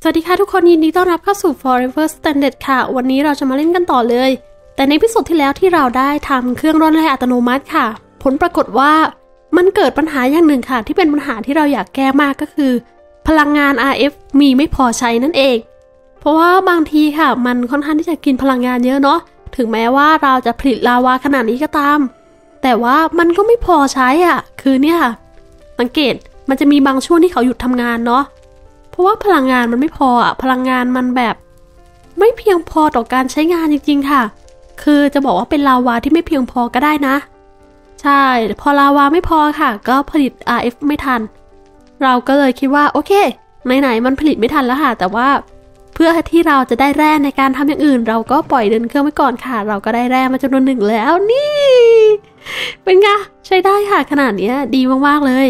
สวัสดีค่ะทุกคนยินดีต้อนรับเข้าสู่ Forever Standard ค่ะวันนี้เราจะมาเล่นกันต่อเลยแต่ในพิสูจน์ที่แล้วที่เราได้ทำเครื่องร่อนแร่อัตโนมัติค่ะผลปรากฏว่ามันเกิดปัญหาอย่างหนึ่งค่ะที่เป็นปัญหาที่เราอยากแก้มากก็คือพลังงาน RF มีไม่พอใช้นั่นเองเพราะว่าบางทีค่ะมันค่อนข้างที่จะกินพลังงานเยอะเนาะถึงแม้ว่าเราจะผลิตลาวาขนาดนี้ก็ตามแต่ว่ามันก็ไม่พอใช้คือเนี่ยค่ะสังเกตมันจะมีบางช่วงที่เขาหยุดทำงานเนาะเพราะว่าพลังงานมันไม่พอพลังงานมันแบบไม่เพียงพอต่อการใช้งานจริงๆค่ะคือจะบอกว่าเป็นลาวาที่ไม่เพียงพอก็ได้นะใช่พอลาวาไม่พอค่ะก็ผลิต RF ไม่ทันเราก็เลยคิดว่าโอเคไหนๆมันผลิตไม่ทันแล้วค่ะแต่ว่าเพื่อที่เราจะได้แร่ในการทำอย่างอื่นเราก็ปล่อยเดินเครื่องไว้ก่อนค่ะเราก็ได้แร่มาจำนวนหนึ่งแล้วนี่เป็นไงใช้ได้ค่ะขนาดนี้ดีมากๆเลย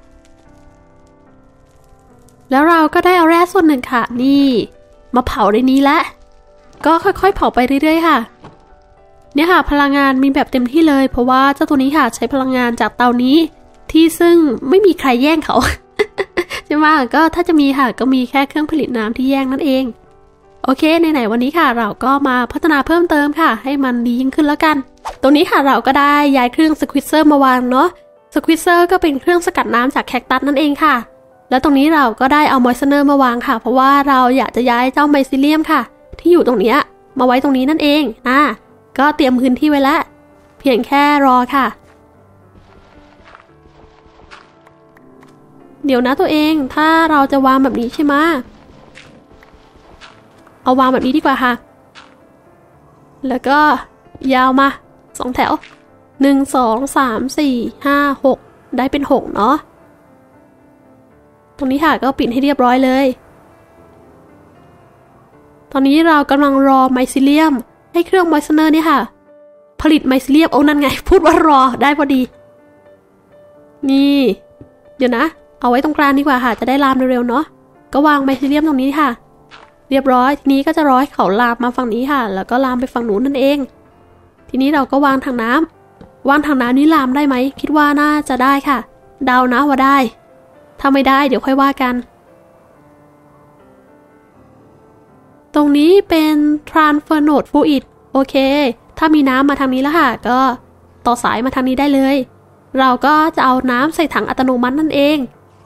แล้วเราก็ได้เอาแร่ส่วนหนึ่งค่ะนี่มาเผาในนี้แล้วก็ค่อยๆเผาไปเรื่อยๆค่ะเนี่ยค่ะพลังงานมีแบบเต็มที่เลยเพราะว่าเจ้าตัวนี้ค่ะใช้พลังงานจากเตานี้ที่ซึ่งไม่มีใครแย่งเขา ใช่ไหมก็ถ้าจะมีค่ะก็มีแค่เครื่องผลิตน้ำที่แย่งนั่นเองโอเคไหนๆวันนี้ค่ะเราก็มาพัฒนาเพิ่มเติมค่ะให้มันดียิ่งขึ้นแล้วกันตรงนี้ค่ะเราก็ได้ย้ายเครื่องสควิตเซอร์มาวางเนาะสควิตเซอร์ก็เป็นเครื่องสกัดน้ำจากแคคตัสนั่นเองค่ะแล้วตรงนี้เราก็ได้เอามอยส์เนอร์มาวางค่ะเพราะว่าเราอยากจะย้ายเจ้าไมซิเลียมค่ะที่อยู่ตรงนี้มาไว้ตรงนี้นั่นเองก็เตรียมพื้นที่ไว้แล้วเพียงแค่รอค่ะเดี๋ยวนะตัวเองถ้าเราจะวางแบบนี้ใช่ไหมเอาวางแบบนี้ดีกว่าค่ะแล้วก็ยาวมา2แถว1 2 3 4 5 6ได้เป็น6เนาะตรงนี้ค่ะก็ปิดให้เรียบร้อยเลยตอนนี้เรากำลังรอไมซิเลียมให้เครื่องมอยส์เนอร์เนี่ยค่ะผลิตไมซิเลียมนั่นไงพูดว่ารอได้พอดีนี่เดี๋ยวนะเอาไว้ตรงกลางดีกว่าค่ะจะได้ลามเร็วๆเนาะก็วางไมซิเลียมตรงนี้ค่ะเรียบร้อยทีนี้ก็จะรอให้เขาลามมาฝั่งนี้ค่ะแล้วก็ลามไปฝั่งนู้นนั่นเองทีนี้เราก็วางถังน้ำนี้ลามได้ไหมคิดว่าน่าจะได้ค่ะเดานะว่าได้ถ้าไม่ได้เดี๋ยวค่อยว่ากันตรงนี้เป็น transfer node fluid โอเคถ้ามีน้ำมาทางนี้แล้วค่ะก็ต่อสายมาทางนี้ได้เลยเราก็จะเอาน้ำใส่ถังอัตโนมัตินั่นเอง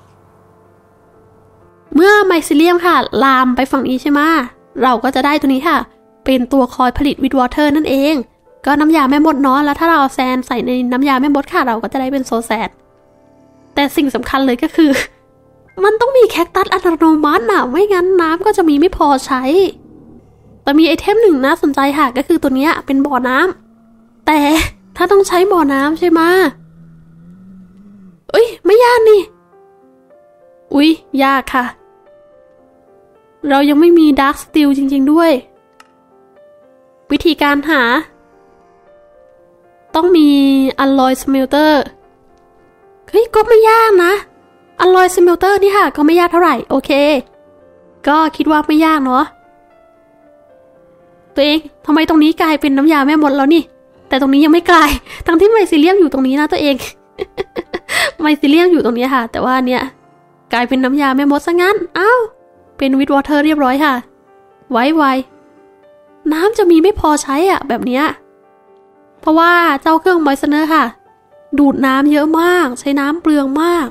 เมื่อไมซิเลียมค่ะลามไปฝั่งนี้ใช่ไหมเราก็จะได้ตัวนี้ค่ะเป็นตัวคอยผลิตวิดวอเตอร์นั่นเองก็น้ำยาแม่มดเนาะแล้วถ้าเราเอาแซนใส่ในน้ำยาแม่มดค่ะเราก็จะได้เป็นโซแซนแต่สิ่งสำคัญเลยก็คือมันต้องมีแคคตัสอัตโนมัติไม่งั้นน้ำก็จะมีไม่พอใช้แต่มีไอเทมหนึ่งน่าสนใจค่ะก็คือตัวนี้เป็นบ่อน้ำแต่ถ้าต้องใช้บ่อน้ำใช่ไหมไม่ยากนี่ยากค่ะเรายังไม่มีดาร์กสตีลจริงๆด้วยวิธีการหาต้องมีอัลลอยสเมลเตอร์ก็ไม่ยากนะอัลลอยสเมลเตอร์นี่ค่ะก็ไม่ยากเท่าไหร่โอเคก็คิดว่าไม่ยากเนาะตัวเองทำไมตรงนี้กลายเป็นน้ำยาแม่มดแล้วนี่แต่ตรงนี้ยังไม่กลายทั้งที่ไมซิเลียมอยู่ตรงนี้นะตัวเอง ไมซิเลียมอยู่ตรงนี้ค่ะแต่ว่าเนี่ยกลายเป็นน้ำยาแม่มดซะงั้นเป็นวิดวอเตอร์เรียบร้อยค่ะไวน้ำจะมีไม่พอใช้แบบเนี้ยเพราะว่าเจ้าเครื่องมอยส์เนอร์ค่ะดูดน้ำเยอะมากใช้น้ำเปลืองมาก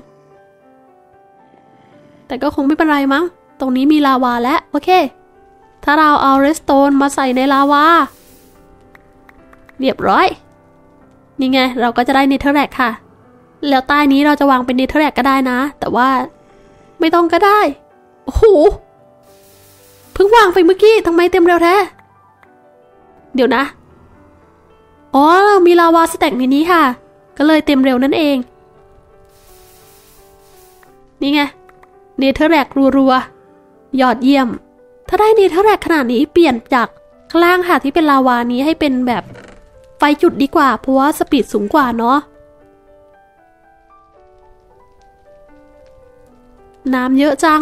แต่ก็คงไม่เป็นไรมั้งตรงนี้มีลาวาแล้วโอเคถ้าเราเอาเรสโตนมาใส่ในลาวาเรียบร้อยนี่ไงเราก็จะได้เนเธอร์แร็กค่ะแล้วใต้นี้เราจะวางเป็นเนเธอร์แร็กก็ได้นะแต่ว่าไม่ต้องก็ได้โอ้โหเพิ่งวางไปเมื่อกี้ทำไมเต็มเร็วแท้เดี๋ยวนะมีลาวาสแต็กในนี้ค่ะก็เลยเต็มเร็วนั่นเองนี่ไงเนเธอร์แร็กรัวๆยอดเยี่ยมถ้าได้เนเธอร์แร็กขนาดนี้เปลี่ยนจากข้างล่างค่ะที่เป็นลาวานี้ให้เป็นแบบไฟจุดดีกว่าเพราะว่าสปีดสูงกว่าเนาะน้ำเยอะจัง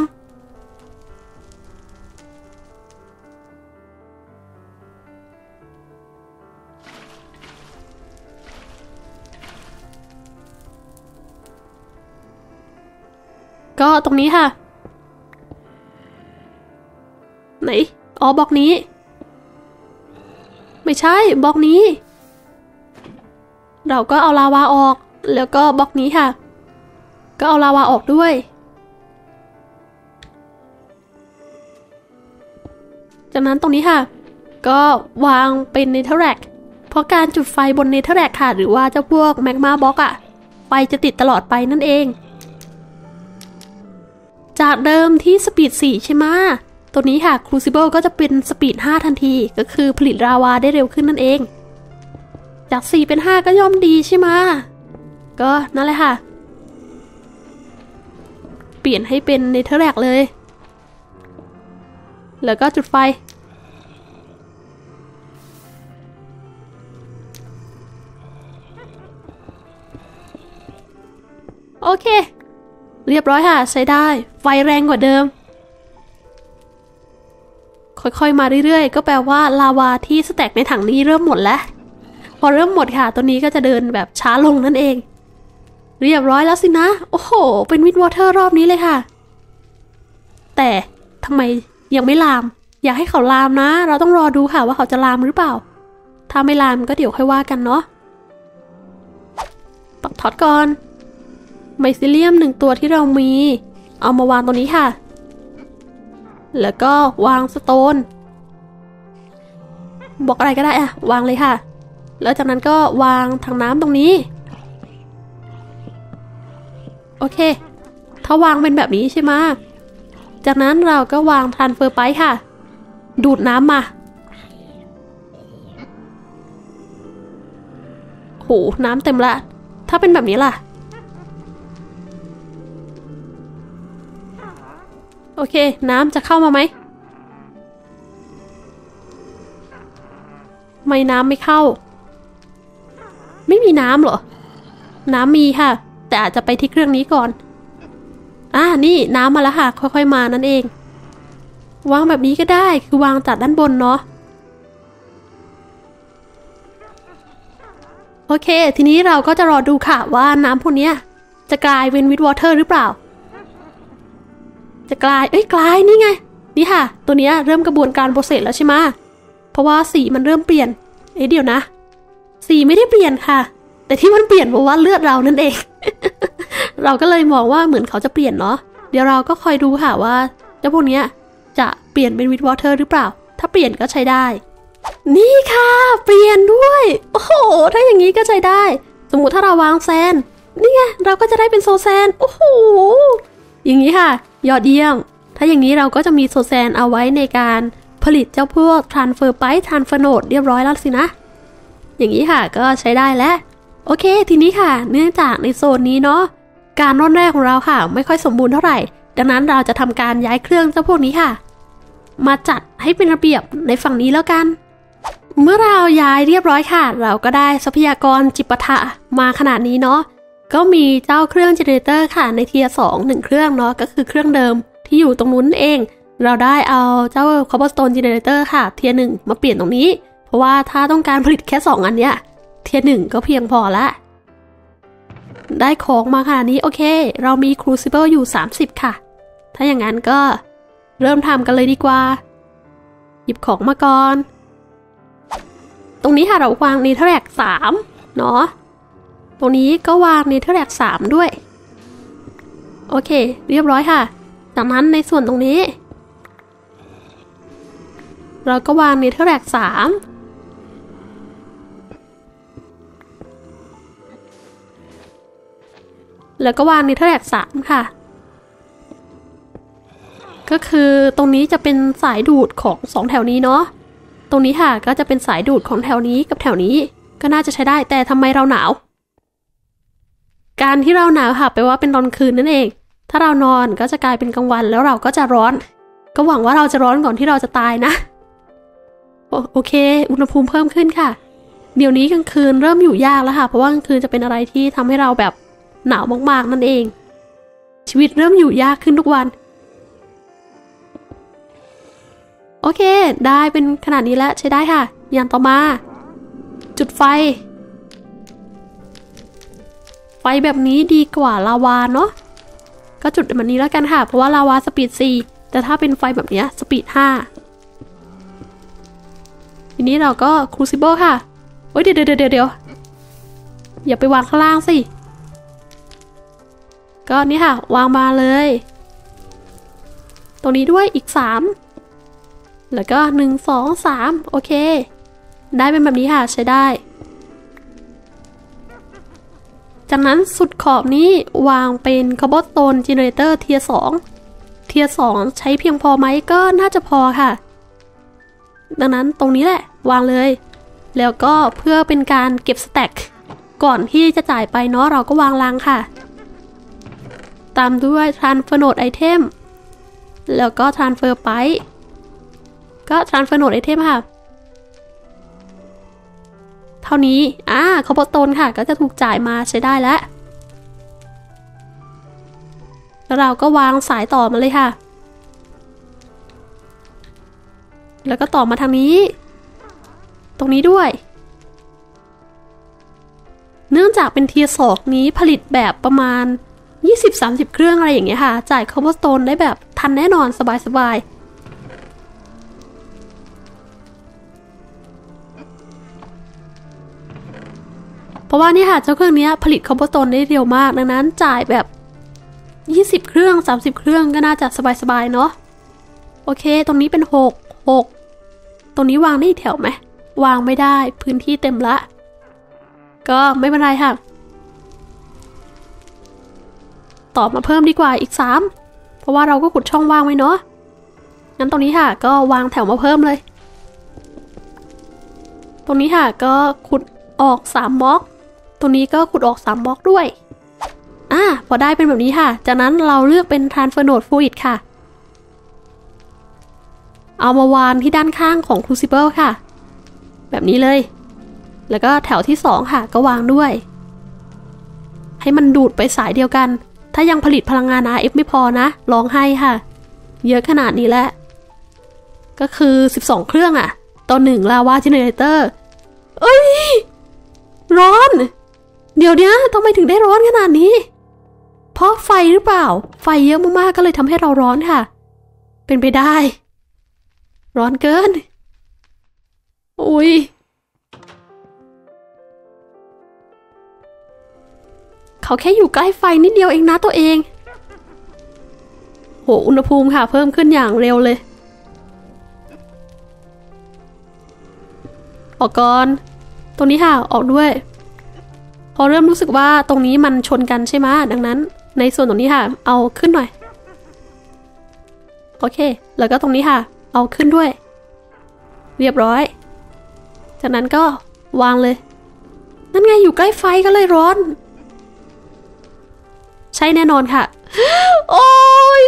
ก็ตรงนี้ค่ะไหนอ๋อบล็อกนี้ไม่ใช่บล็อกนี้เราก็เอาลาวาออกแล้วก็บล็อกนี้ค่ะก็เอาลาวาออกด้วยจากนั้นตรงนี้ค่ะก็วางเป็นเนเธอร์แร็กเพราะการจุดไฟบนเนเธอร์แร็กค่ะหรือว่าเจ้าพวกแมกมาบล็อกอะไฟจะติดตลอดไปนั่นเองจากเดิมที่สปีด4ใช่ไหมตัวนี้ค่ะครูซิเบิลก็จะเป็นสปีด5ทันทีก็คือผลิตลาวาได้เร็วขึ้นนั่นเองจาก4เป็น5ก็ย่อมดีใช่ไหมก็นั่นแหละค่ะเปลี่ยนให้เป็นเนเธอร์แร็กเลยแล้วก็จุดไฟโอเคเรียบร้อยค่ะใช้ได้ไฟแรงกว่าเดิมค่อยๆมาเรื่อยๆก็แปลว่าลาวาที่สแต็กในถังนี้เริ่มหมดแล้วพอเริ่มหมดค่ะตัวนี้ก็จะเดินแบบช้าลงนั่นเองเรียบร้อยแล้วสินะโอ้โหเป็นวิดวอเตอร์รอบนี้เลยค่ะแต่ทำไมยังไม่ลามอยากให้เขาลามนะเราต้องรอดูค่ะว่าเขาจะลามหรือเปล่าถ้าไม่ลามก็เดี๋ยวค่อยว่ากันเนาะปักท็อตก่อนไมซิเลียม1ตัวที่เรามีเอามาวางตรงนี้ค่ะแล้วก็วางสโตนบอกอะไรก็ได้อะวางเลยค่ะแล้วจากนั้นก็วางถังน้ำตรงนี้โอเคถ้าวางเป็นแบบนี้ใช่ไหมจากนั้นเราก็วางทรานสเฟอร์ไปค่ะดูดน้ำมาโหน้ำเต็มละถ้าเป็นแบบนี้ล่ะโอเคน้ำจะเข้ามาไหมไม่น้ำไม่เข้าไม่มีน้ำเหรอน้ำมีค่ะแต่อาจจะไปที่เครื่องนี้ก่อนนี่น้ำมาแล้วค่ะค่อยๆมานั่นเองวางแบบนี้ก็ได้คือวางจากด้านบนเนาะโอเคทีนี้เราก็จะรอดูค่ะว่าน้ำพวกนี้จะกลายเป็นวิดวอเตอร์หรือเปล่าจะกลายกลายนี่ไงนี่ค่ะตัวนี้เริ่มกระบวนการโปรเซสแล้วใช่ไหมเพราะว่าสีมันเริ่มเปลี่ยนเดี๋ยวนะสีไม่ได้เปลี่ยนค่ะแต่ที่มันเปลี่ยนเพราะว่าเลือดเรานั่นเอง เราก็เลยมองว่าเหมือนเขาจะเปลี่ยนเนาะเดี๋ยวเราก็คอยดูค่ะว่าเจ้าพวกนี้จะเปลี่ยนเป็นวิดวอเตอร์หรือเปล่าถ้าเปลี่ยนก็ใช้ได้นี่ค่ะเปลี่ยนด้วยโอ้โหถ้าอย่างนี้ก็ใช้ได้สมมุติถ้าเราวางแซนนี่ไงเราก็จะได้เป็นโซแซนโอ้โหอย่างนี้ค่ะยอดเยี่ยมถ้าอย่างนี้เราก็จะมีโซแซนเอาไว้ในการผลิตเจ้าพวกทรานสเฟอร์ไปทรานสเฟอร์โนดเรียบร้อยแล้วสินะอย่างนี้ค่ะก็ใช้ได้แล้วโอเคทีนี้ค่ะเนื่องจากในโซนนี้เนาะการร่อนแร่ของเราค่ะไม่ค่อยสมบูรณ์เท่าไหร่ดังนั้นเราจะทำการย้ายเครื่องเจ้าพวกนี้ค่ะมาจัดให้เป็นระเบียบในฝั่งนี้แล้วกันเมื่อเราย้ายเรียบร้อยค่ะเราก็ได้ทรัพยากรจิปาถะมาขนาดนี้เนาะก็มีเจ้าเครื่องเจเนเรเตอร์ค่ะในเทียร์2 1เครื่องเนาะก็คือเครื่องเดิมที่อยู่ตรงนู้นเองเราได้เอาเจ้า Cobblestone Generator ค่ะเทียร์1มาเปลี่ยนตรงนี้เพราะว่าถ้าต้องการผลิตแค่2อันเนี้ยเทียร์1ก็เพียงพอละได้ของมาขนาดนี้โอเคเรามี Crucible อยู่30ค่ะถ้าอย่างนั้นก็เริ่มทำกันเลยดีกว่าหยิบของมาก่อนตรงนี้ค่ะเราวาง Netherrack 3เนาะตรงนี้ก็วาง Netherrack 3ด้วยโอเคเรียบร้อยค่ะจากนั้นในส่วนตรงนี้เราก็วาง Netherrack 3แล้วก็วาง Netherrack 3ค่ะก็คือตรงนี้จะเป็นสายดูดของ2แถวนี้เนาะตรงนี้ค่ะก็จะเป็นสายดูดของแถวนี้กับแถวนี้ก็น่าจะใช้ได้แต่ทำไมเราหนาวการที่เราหนาวค่ะแปลว่าเป็นตอนคืนนั่นเองถ้าเรานอนก็จะกลายเป็นกลางวันแล้วเราก็จะร้อนก็หวังว่าเราจะร้อนก่อนที่เราจะตายนะโอเคอุณหภูมิเพิ่มขึ้นค่ะเดี๋ยวนี้กลางคืนเริ่มอยู่ยากแล้วค่ะเพราะว่ากลางคืนจะเป็นอะไรที่ทำให้เราแบบหนาวมากๆนั่นเองชีวิตเริ่มอยู่ยากขึ้นทุกวันโอเคได้เป็นขนาดนี้แล้วใช้ได้ค่ะอย่างต่อมาจุดไฟแบบนี้ดีกว่าลาวาเนาะก็จุดแบบนี้แล้วกันค่ะเพราะว่าลาวาสปีด4แต่ถ้าเป็นไฟแบบนี้สปีดทีนี้เราก็ครูซิเบิลค่ะโอ้ยเดี๋ยวอย่าไปวางข้างล่างสิก็นี่ค่ะวางมาเลยตรงนี้ด้วยอีก3แล้วก็1 2 3โอเคได้เป็นแบบนี้ค่ะใช้ได้จากนั้นสุดขอบนี้วางเป็นคาร์บอนสโตนเจเนเรเตอร์เทียร์2ใช้เพียงพอไหมก็น่าจะพอค่ะดังนั้นตรงนี้แหละวางเลยแล้วก็เพื่อเป็นการเก็บสแต็กก่อนที่จะจ่ายไปเนาะเราก็วางรางค่ะตามด้วย transfer node item แล้วก็ transfer ไปก็ transfer node item ค่ะเท่านี้คาร์บอนสโตนค่ะก็จะถูกจ่ายมาใช้ได้แล้วเราก็วางสายต่อมาเลยค่ะแล้วก็ต่อมาทางนี้ตรงนี้ด้วยเนื่องจากเป็นเทียร์2นี้ผลิตแบบประมาณ 20-30 เครื่องอะไรอย่างเงี้ยค่ะจ่ายคาร์บอนสโตนได้แบบทันแน่นอนสบายเพราะว่านี่ค่ะเจ้าเครื่องนี้ผลิตคาร์บอนสโตนได้เร็วมากดังนั้นจ่ายแบบ20 เครื่อง30 เครื่องก็น่าจะสบายเนาะโอเคตรงนี้เป็น6ตรงนี้วางได้อีกแถวไหมวางไม่ได้พื้นที่เต็มละก็ไม่เป็นไรค่ะต่อมาเพิ่มดีกว่าอีก3เพราะว่าเราก็ขุดช่องว่างไว้เนาะงั้นตรงนี้ค่ะก็วางแถวมาเพิ่มเลยตรงนี้ค่ะก็ขุดออก3บล็อกตรงนี้ก็ขุดออก3บล็อกด้วยพอได้เป็นแบบนี้ค่ะจากนั้นเราเลือกเป็น transfer node fluid ค่ะเอามาวางที่ด้านข้างของ crucible ค่ะแบบนี้เลยแล้วก็แถวที่2ค่ะก็วางด้วยให้มันดูดไปสายเดียวกันถ้ายังผลิตพลังงาน RF ไม่พอนะลองให้ค่ะเยอะขนาดนี้แล้วก็คือ12เครื่องต่อ1ลาวาเจเนเรเตอร์เอ้ยร้อนเดี๋ยวนี้ทำไมถึงได้ร้อนขนาดนี้เพราะไฟหรือเปล่าไฟเยอะมากๆก็เลยทำให้เราร้อนค่ะเป็นไปได้ร้อนเกินอุ้ยเขาแค่อยู่ใกล้ไฟนิดเดียวเองนะตัวเองโหอุณหภูมิค่ะเพิ่มขึ้นอย่างเร็วเลยออกก่อนตรงนี้ค่ะออกด้วยพอเริ่มรู้สึกว่าตรงนี้มันชนกันใช่ไหมดังนั้นในส่วนตรงนี้ค่ะเอาขึ้นหน่อยโอเคแล้วก็ตรงนี้ค่ะเอาขึ้นด้วยเรียบร้อยจากนั้นก็วางเลยนั่นไงอยู่ใกล้ไฟก็เลยร้อนใช่แน่นอนค่ะโอ้ย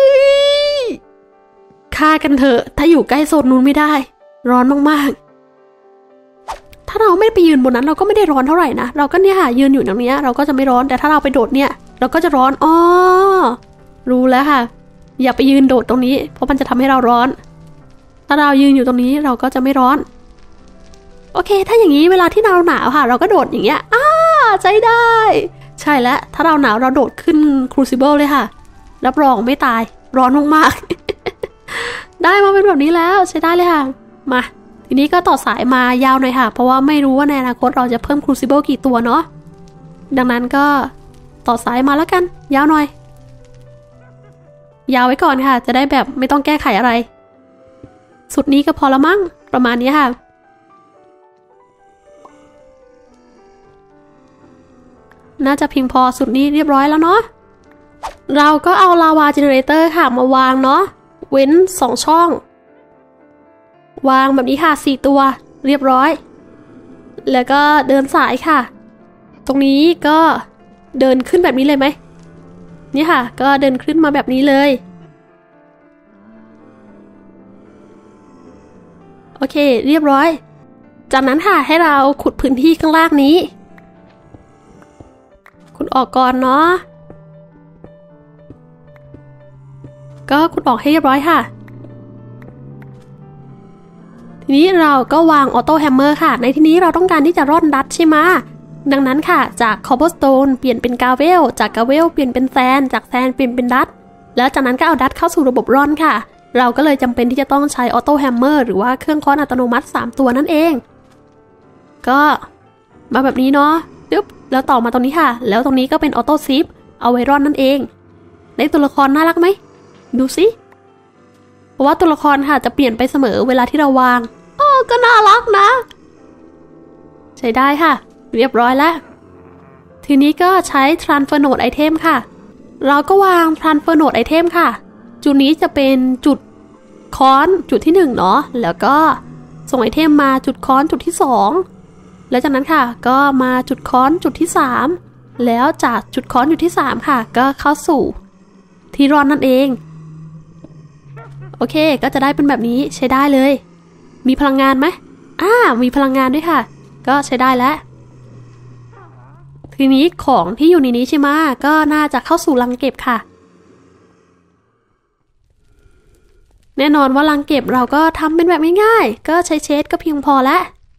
ฆ่ากันเถอะถ้าอยู่ใกล้โซนนู้นไม่ได้ร้อนมากๆถ้าเราไม่ไปยืนบนนั้นเราก็ไม่ได้ร้อนเท่าไหร่นะเราก็เนี่ยค่ะยืนอยู่ตรงนี้เราก็จะไม่ร้อนแต่ถ้าเราไปโดดเนี่ยเราก็จะร้อนรู้แล้วค่ะอย่าไปยืนโดดตรงนี้เพราะมันจะทำให้เราร้อนถ้าเรายืนอยู่ตรงนี้เราก็จะไม่ร้อนโอเคถ้าอย่างนี้เวลาที่เราหนาวค่ะเราก็โดดอย่างเงี้ยใจได้ใช่แล้วถ้าเราหนาวเราโดดขึ้นครูซิเบิลเลยค่ะรับรองไม่ตายร้อนมากๆ ได้มาเป็นแบบนี้แล้วใช้ได้เลยค่ะมาทีนี้ก็ต่อสายมายาวหน่อยค่ะเพราะว่าไม่รู้ว่าในอนาคตเราจะเพิ่มครูซิเบิลกี่ตัวเนาะดังนั้นก็ต่อสายมาแล้วกันยาวหน่อยยาวไว้ก่อนค่ะจะได้แบบไม่ต้องแก้ไขอะไรสุดนี้ก็พอละมั้งประมาณนี้ค่ะน่าจะเพียงพอสุดนี้เรียบร้อยแล้วเนาะเราก็เอาลาวาเจเนเรเตอร์ค่ะมาวางเนาะเว้น2ช่องวางแบบนี้ค่ะ4ตัวเรียบร้อยแล้วก็เดินสายค่ะตรงนี้ก็เดินขึ้นแบบนี้เลยไหมนี่ค่ะก็เดินขึ้นมาแบบนี้เลยโอเคเรียบร้อยจากนั้นค่ะให้เราขุดพื้นที่ข้างล่างนี้ขุดออกก่อนเนาะก็ขุดออกให้เรียบร้อยค่ะทีนี้เราก็วางออโต้แฮมเมอร์ค่ะในที่นี้เราต้องการที่จะร่อนดัตใช่ไหมดังนั้นค่ะจากคอ b บลสโตนเปลี่ยนเป็นกาเวลจากกาเวลเปลี่ยนเป็นแซนจากแซนเปลี่ยนเป็นดัตแล้วจากนั้นก็เอาดัตเข้าสู่ระบบร่อนค่ะเราก็เลยจำเป็นที่จะต้องใช้ออโต้แฮมเมอร์หรือว่าเครื่องค้อนอัตโนมัติ3ตัวนั่นเองก็มาแบบนี้เนาะปึ๊บแล้วต่อมาตรงนี้ค่ะแล้วตรงนี้ก็เป็นออโต้ซิปเอาไว้ร่อนนั่นเองได้ตัวละครน่ารักไหมดูสิเพราะว่าตัวละครค่ะจะเปลี่ยนไปเสมอเวลาที่เราวางก็น่ารักนะใช้ได้ค่ะเรียบร้อยแล้วทีนี้ก็ใช้ transfer node item ค่ะเราก็วาง transfer node item ค่ะจุดนี้จะเป็นจุดค้อนจุดที่1เนาะแล้วก็ส่งไอเทมมาจุดค้อนจุดที่2แล้วจากนั้นค่ะก็มาจุดค้อนจุดที่3แล้วจากจุดค้อนจุดที่3ค่ะก็เข้าสู่ที่ร่อนนั่นเองโอเคก็จะได้เป็นแบบนี้ใช้ได้เลยมีพลังงานไหมมีพลังงานด้วยค่ะก็ใช้ได้แล้วทีนี้ของที่อยู่ในนี้ใช่ไหมก็น่าจะเข้าสู่ลังเก็บค่ะแน่นอนว่าลังเก็บเราก็ทำเป็นแบบง่ายๆก็ใช้เชดก็เพียงพอแล้ว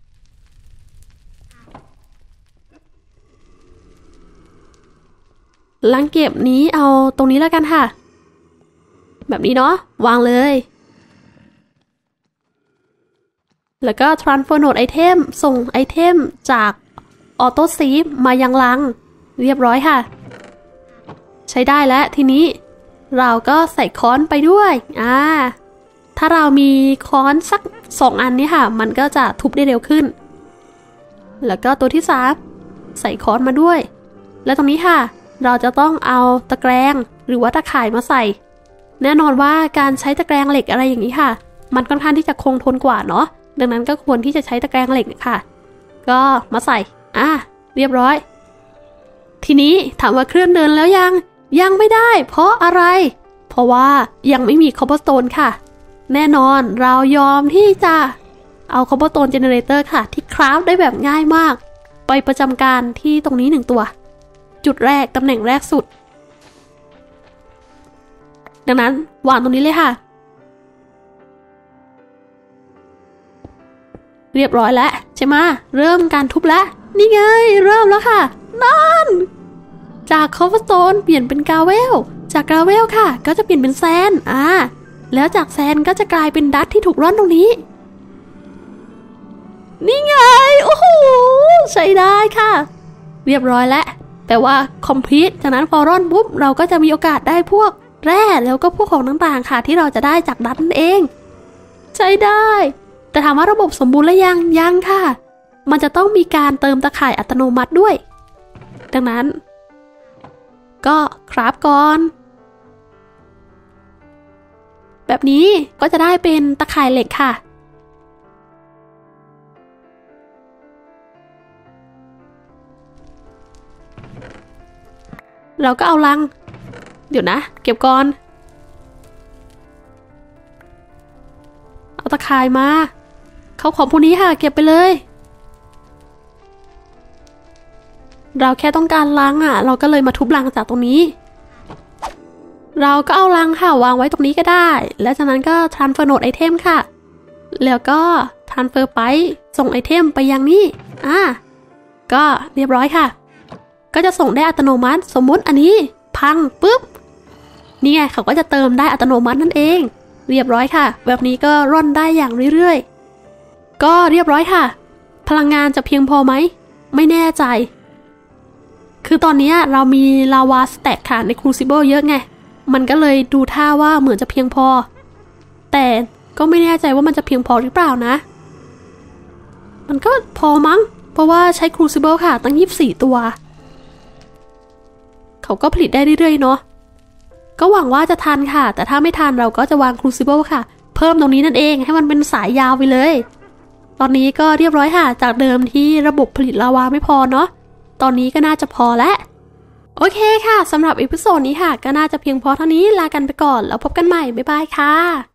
ลังเก็บนี้เอาตรงนี้แล้วกันค่ะแบบนี้เนาะวางเลยแล้วก็ transfer node item ส่งไอเทมจากออโต้ซีฟมายังลังเรียบร้อยค่ะใช้ได้แล้วทีนี้เราก็ใส่ค้อนไปด้วยถ้าเรามีค้อนสัก2อันนี้ค่ะมันก็จะทุบได้เร็วขึ้นแล้วก็ตัวที่3ใส่ค้อนมาด้วยและตรงนี้ค่ะเราจะต้องเอาตะแกรงหรือว่าตะข่ายมาใส่แน่นอนว่าการใช้ตะแกรงเหล็กอะไรอย่างนี้ค่ะมันค่อนข้างที่จะคงทนกว่าเนาะดังนั้นก็ควรที่จะใช้ตะแกรงเหล็กค่ะก็มาใส่เรียบร้อยทีนี้ถามว่าเคลื่อนเดินแล้วยังไม่ได้เพราะอะไรเพราะว่ายังไม่มีคอบเบอร์สโตนค่ะแน่นอนเรายอมที่จะเอาคอบเบอร์สโตนเจเนเรเตอร์ค่ะที่คราฟได้แบบง่ายมากไปประจำการที่ตรงนี้1ตัวจุดแรกตำแหน่งแรกสุดดังนั้นวางตรงนี้เลยค่ะเรียบร้อยแล้วใช่ไหมเริ่มการทุบแล้วนี่ไงเริ่มแล้วค่ะนั่นจากคอฟสโตนเปลี่ยนเป็นกราเวลจากกราเวลค่ะก็จะเปลี่ยนเป็นแซนแล้วจากแซนก็จะกลายเป็นดัตที่ถูกร่อนตรงนี้นี่ไงโอ้โหใช้ได้ค่ะเรียบร้อยแล้วแต่ว่าคอมพลีทจากนั้นพอร่อนปุ๊บเราก็จะมีโอกาสได้พวกแร่แล้วก็พวกของต่างๆค่ะที่เราจะได้จากดัตนั่นเองใช้ได้แต่ถามว่าระบบสมบูรณ์แล้วยังค่ะมันจะต้องมีการเติมตะข่ายอัตโนมัติด้วยดังนั้นก็คราฟก่อนแบบนี้ก็จะได้เป็นตะข่ายเหล็กค่ะเราก็เอาลังเดี๋ยวนะเก็บก่อนเอาตะข่ายมาเขาของพวกนี้ค่ะเก็บไปเลยเราแค่ต้องการลังเราก็เลยมาทุบลังจากตรงนี้เราก็เอาลังค่ะวางไว้ตรงนี้ก็ได้แล้วจากนั้นก็ transfer node item ค่ะแล้วก็ transfer ไปส่งไอเทมไปยังนี่ก็เรียบร้อยค่ะก็จะส่งได้อัตโนมัติสมมุติอันนี้พังปุ๊บนี่ไงเขาก็จะเติมได้อัตโนมัตินั่นเองเรียบร้อยค่ะแบบนี้ก็ร่อนได้อย่างเรื่อยๆก็เรียบร้อยค่ะพลังงานจะเพียงพอไหมไม่แน่ใจคือตอนนี้เรามีลาวาสแต็กค่ะในครูซิเบิลเยอะไงมันก็เลยดูท่าว่าเหมือนจะเพียงพอแต่ก็ไม่แน่ใจว่ามันจะเพียงพอหรือเปล่านะมันก็พอมั้งเพราะว่าใช้ครูซิเบิลค่ะตั้ง24ตัวเขาก็ผลิตได้เรื่อยๆเนาะก็หวังว่าจะทันค่ะแต่ถ้าไม่ทันเราก็จะวางครูซิเบิลค่ะเพิ่มตรงนี้นั่นเองให้มันเป็นสายยาวไปเลยตอนนี้ก็เรียบร้อยค่ะจากเดิมที่ระบบผลิตลาวาไม่พอเนาะตอนนี้ก็น่าจะพอแล้วโอเคค่ะสำหรับอีพิโซดนี้ค่ะก็น่าจะเพียงพอเท่านี้ลากันไปก่อนแล้วพบกันใหม่บ๊ายบายค่ะ